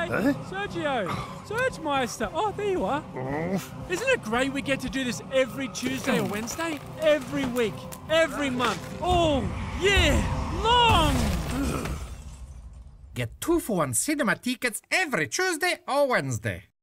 Huh? Sergio! Surgemeister! Oh, there you are. Isn't it great we get to do this every Tuesday or Wednesday? Every week, every month, all year long! Get 2-for-1 cinema tickets every Tuesday or Wednesday.